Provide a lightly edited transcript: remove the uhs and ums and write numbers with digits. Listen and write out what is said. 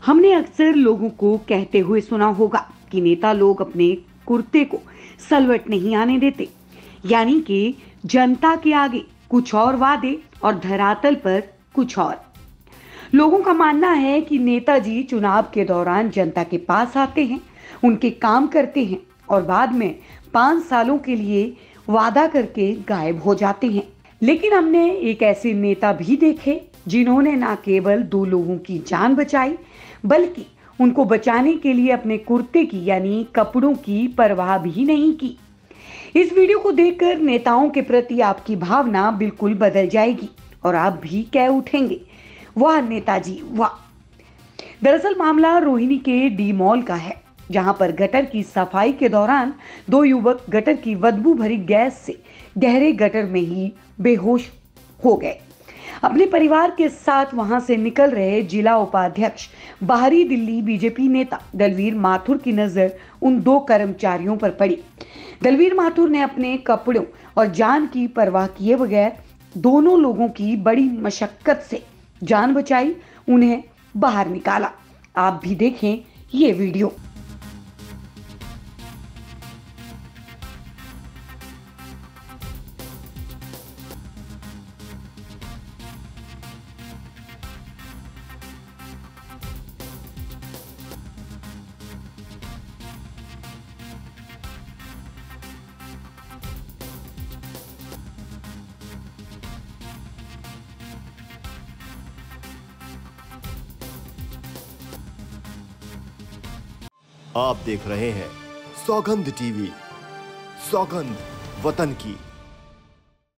हमने अक्सर लोगों को कहते हुए सुना होगा कि नेता लोग अपने कुर्ते को सलवट नहीं आने देते, यानी कि जनता के आगे कुछ और वादे और धरातल पर कुछ और। लोगों का मानना है कि नेताजी चुनाव के दौरान जनता के पास आते हैं, उनके काम करते हैं और बाद में 5 सालों के लिए वादा करके गायब हो जाते हैं। लेकिन हमने एक ऐसे नेता भी देखे जिन्होंने ना केवल 2 लोगों की जान बचाई, बल्कि उनको बचाने के लिए अपने कुर्ते की यानी कपड़ों की परवाह भी नहीं की। इस वीडियो को देखकर नेताओं के प्रति आपकी भावना बिल्कुल बदल जाएगी और आप भी कह उठेंगे, वाह नेताजी वाह। दरअसल मामला रोहिणी के डी मॉल का है, जहां पर गटर की सफाई के दौरान 2 युवक गटर की बदबू भरी गैस से गहरे गटर में ही बेहोश हो गए। अपने परिवार के साथ वहां से निकल रहे जिला उपाध्यक्ष बाहरी दिल्ली बीजेपी नेता दलवीर माथुर की नजर उन 2 कर्मचारियों पर पड़ी। दलवीर माथुर ने अपने कपड़ों और जान की परवाह किए बगैर दोनों लोगों की बड़ी मशक्कत से जान बचाई, उन्हें बाहर निकाला। आप भी देखें ये वीडियो। आप देख रहे हैं सौगंध टीवी, सौगंध वतन की।